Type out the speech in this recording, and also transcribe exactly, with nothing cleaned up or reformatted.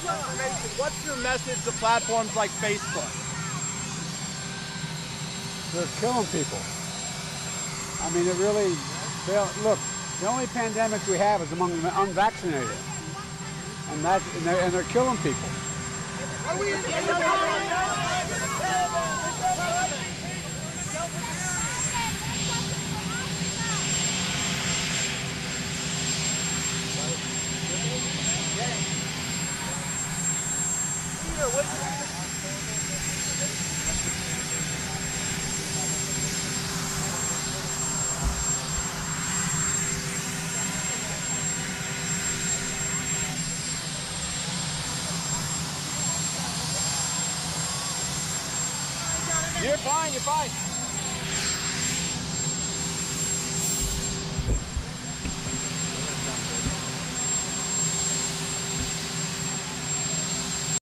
What's your message to platforms like Facebook? They're killing people. I mean, it really, look, the only pandemic we have is among the unvaccinated. And, that, and, they're, and they're killing people. You're fine, you're fine.